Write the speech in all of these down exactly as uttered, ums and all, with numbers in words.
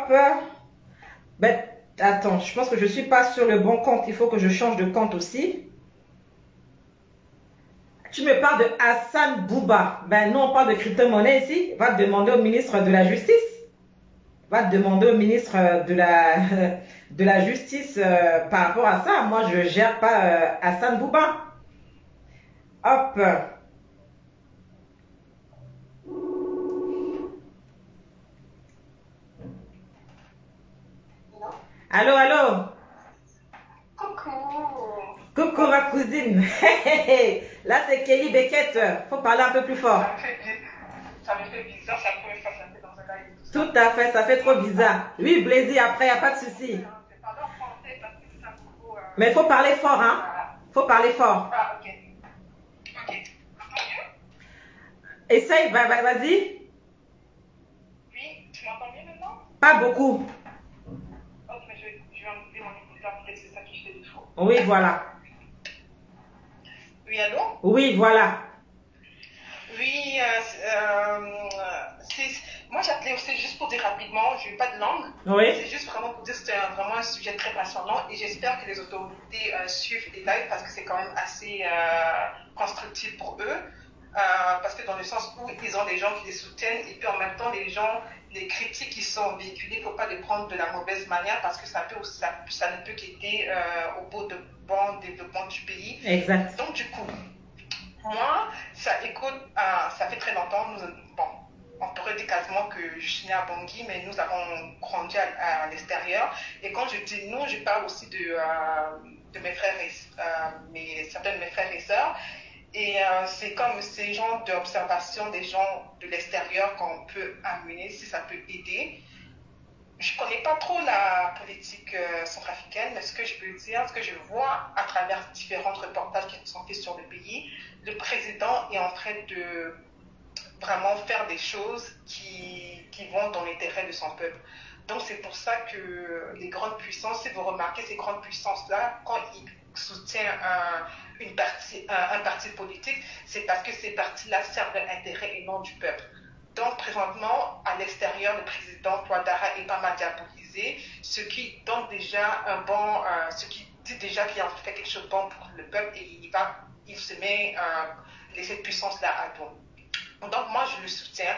Hop. Ben, attends, je pense que je ne suis pas sur le bon compte. Il faut que je change de compte aussi. Tu me parles de Hassan Bouba. Ben non, on parle de crypto-monnaie ici. Va te demander au ministre de la Justice. Va te demander au ministre de la, de la Justice euh, par rapport à ça. Moi, je ne gère pas euh, Hassan Bouba. Hop. Allô, allô. Coucou. Coucou ma cousine. Là, c'est Kelly Beckett. Faut parler un peu plus fort. Ça me fait, bi- ça me fait bizarre, c'est la première fois que j'étais dans un live. Tout à fait, ça fait trop bizarre. Oui, Blazy, après, il n'y a pas de souci. C'est pas leur français parce que c'est un beaucoup. Euh, Mais il faut parler fort, hein. voilà. Faut parler fort. Ah, ok. Ok. Entends mieux? Essaye, va- va- vas-y. Oui, tu m'entends mieux maintenant? Pas beaucoup. Ok, mais je vais, je vais enlever mon écouteur, peut-être c'est ça qui fait défaut. Oui, voilà. Oui, allô? Oui, voilà. Oui, euh, c'est, euh, c'est- moi j'appelais aussi juste pour dire rapidement, je n'ai pas de langue. Oui. C'est juste vraiment pour dire que c'est un- vraiment un sujet très passionnant et j'espère que les autorités euh, suivent les lives parce que c'est quand même assez euh, constructif pour eux. Euh, parce que dans le sens où ils ont des gens qui les soutiennent et puis en même temps les gens, les critiques qui sont véhiculées, il ne faut pas les prendre de la mauvaise manière parce que ça, peut, ça, ça ne peut qu'aider euh, au beau de bon développement du pays. Exact. Donc du coup, moi, ça écoute, euh, ça fait très longtemps, nous, bon, on pourrait dire quasiment que je suis née à Bangui, mais nous avons grandi à, à l'extérieur. Et quand je dis nous, je parle aussi de, euh, de mes frères et euh, mes, certains de mes frères et sœurs. Et euh, c'est comme ces genres d'observation des gens de l'extérieur qu'on peut amener, si ça peut aider. Je ne connais pas trop la politique euh, centrafricaine, mais ce que je peux dire, ce que je vois à travers différents reportages qui sont faits sur le pays, le président est en train de vraiment faire des choses qui, qui vont dans l'intérêt de son peuple. Donc c'est pour ça que les grandes puissances, si vous remarquez ces grandes puissances-là, quand ils soutiennent un, une partie, un, un parti politique, c'est parce que ces partis-là servent l'intérêt et non du peuple. Donc, présentement, à l'extérieur, le président Ouattara est pas mal diabolisé, ce qui donne déjà un bon, euh, ce qui dit déjà qu'il a fait quelque chose de bon pour le peuple et il, va, il se met euh, cette puissance-là à dos. Donc, moi, je le soutiens.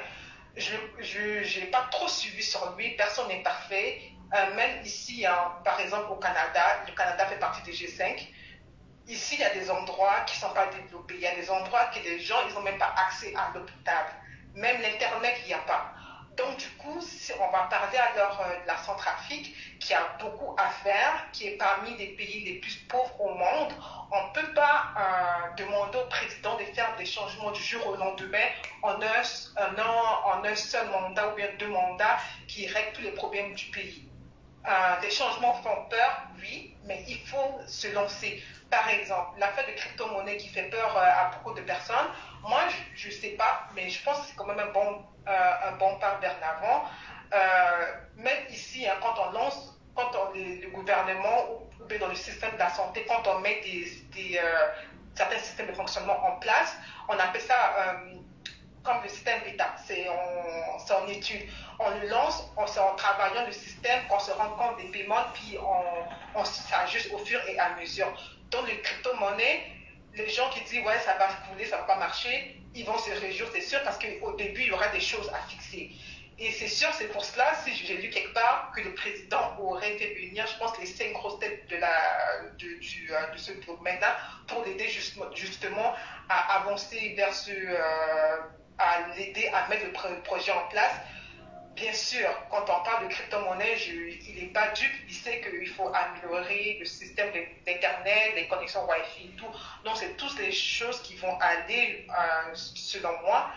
Je n'ai pas trop suivi sur lui, personne n'est parfait. Euh, même ici, hein, par exemple, au Canada, le Canada fait partie des G cinq. Ici, il y a des endroits qui ne sont pas développés. Il y a des endroits que les gens, ils n'ont même pas accès à l'eau potable. Même l'Internet, il n'y a pas. Donc, du coup, si on va parler alors euh, de la Centrafrique, qui a beaucoup à faire, qui est parmi les pays les plus pauvres au monde, on ne peut pas euh, demander au président de faire des changements du jour au lendemain en un, un, en un seul mandat ou bien deux mandats qui règlent tous les problèmes du pays. Euh, des changements font peur, oui, mais il faut se lancer. Par exemple, l'affaire de crypto-monnaie qui fait peur euh, à beaucoup de personnes, moi, je ne sais pas, mais je pense que c'est quand même un bon, euh, un bon pas vers l'avant. Euh, même ici, hein, quand on lance, quand on, le, le gouvernement ou, ou bien dans le système de la santé, quand on met des, des, euh, certains systèmes de fonctionnement en place, on appelle ça euh, comme le système d'État. C'est en, en étude. On le lance, on, c'est en travaillant le système qu'on se rend compte des paiements, puis on, on s'ajuste au fur et à mesure. Donc, les crypto-monnaies, les gens qui disent ouais ça va couler, ça va pas marcher, ils vont se réjouir, c'est sûr, parce qu'au début il y aura des choses à fixer. Et c'est sûr, c'est pour cela, si j'ai lu quelque part que le président aurait fait venir, je pense, les cinq grosses têtes de, la, de, du, de ce domaine-là pour l'aider justement, justement à avancer vers ce, euh, à l'aider à mettre le projet en place. Bien sûr, quand on parle de crypto-monnaie, je, il n'est pas dupe, il sait qu'il faut améliorer le système d'Internet, les connexions Wi-Fi et tout. Donc, c'est toutes les choses qui vont aller, euh, selon moi,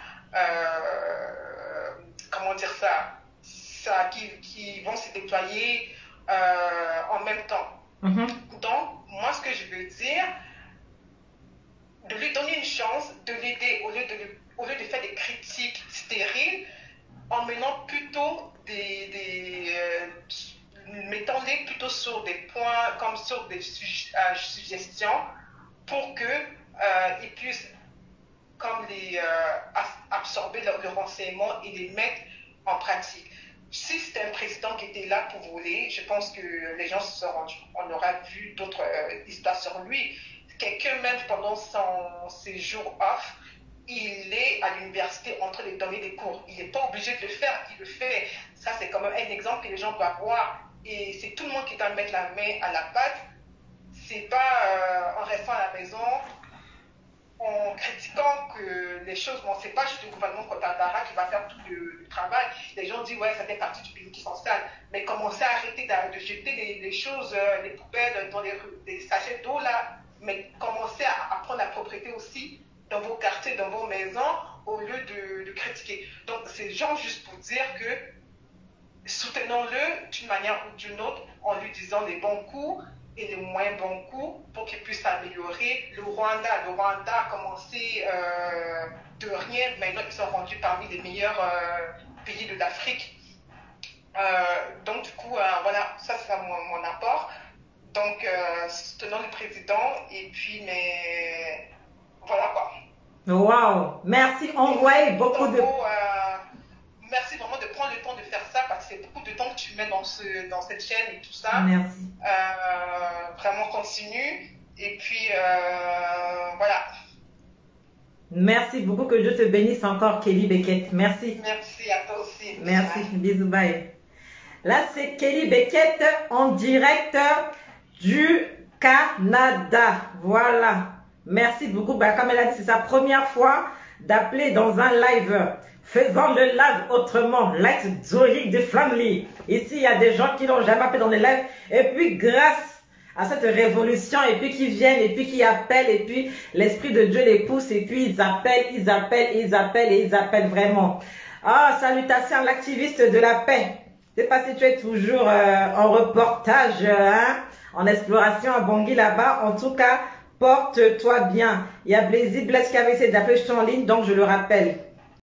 euh, comment dire ça, ça qui, qui vont se déployer euh, en même temps. Mm-hmm. Donc, moi, ce que je veux dire, de lui donner une chance, de l'aider au lieu de, au lieu de faire des critiques stériles, en menant plutôt des, des euh, mettons-les plutôt sur des points comme sur des suge euh, suggestions pour que euh, ils puissent comme les euh, absorber le, le renseignement et les mettre en pratique. si c'était un président qui était là pour voler, je pense que les gens se sont rendus, on aura vu d'autres euh, histoires sur lui. Quelqu'un, même pendant son séjour off, il est à l'université en train de donner des cours. Il n'est pas obligé de le faire, il le fait. Ça, c'est quand même un exemple que les gens doivent voir. Et c'est tout le monde qui doit mettre la main à la pâte. C'est pas euh, en restant à la maison, en critiquant que les choses, bon, c'est pas juste le gouvernement Ouattara qui va faire tout le, le travail. Les gens disent, ouais, ça fait partie du pays qui sont sales. Mais commencez à arrêter de, de jeter les, les choses, euh, les poubelles dans les, les sachets d'eau là. Mais commencez à, à prendre la propriété aussi dans vos quartiers, dans vos maisons, au lieu de, de critiquer. Donc, c'est genre juste pour dire que soutenons-le d'une manière ou d'une autre en lui disant les bons coups et les moins bons coups pour qu'il puisse s'améliorer. Le Rwanda, le Rwanda a commencé euh, de rien, maintenant ils sont rendus parmi les meilleurs euh, pays de l'Afrique. Euh, donc, du coup, euh, voilà, ça c'est mon, mon apport. Donc, euh, soutenons le président et puis, mais voilà quoi. Wow, merci. Envoyez beaucoup de... Euh, merci vraiment de prendre le temps de faire ça parce que c'est beaucoup de temps que tu mets dans, ce, dans cette chaîne et tout ça. Merci. Euh, vraiment continue. Et puis, euh, voilà. Merci beaucoup. Que Dieu te bénisse encore, Kelly Beckett. Merci. Merci à toi aussi. Merci. Bisous, bye. Là, c'est Kelly Beckett en direct du Canada. Voilà. Merci beaucoup. Bah, comme elle a dit, c'est sa première fois d'appeler dans un live. Faisons le live autrement. Let's do it differently. Ici, il y a des gens qui n'ont jamais appelé dans les lives. Et puis, grâce à cette révolution, et puis qui viennent, et puis qui appellent, et puis l'Esprit de Dieu les pousse, et puis ils appellent, ils appellent, ils appellent, et ils appellent vraiment. Ah, salutations à l'activiste de la paix. Je sais pas si tu es toujours euh, en reportage, hein, en exploration à Bangui là-bas. En tout cas, porte-toi bien. Il y a Blazy Bless qui avait essayé d'appeler, je suis en ligne, donc je le rappelle.